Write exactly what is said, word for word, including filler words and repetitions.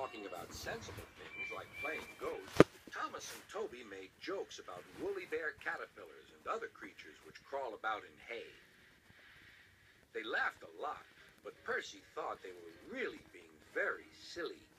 talking about sensible things like playing ghost, Thomas and Toby made jokes about woolly bear caterpillars and other creatures which crawl about in hay. They laughed a lot, but Percy thought they were really being very silly.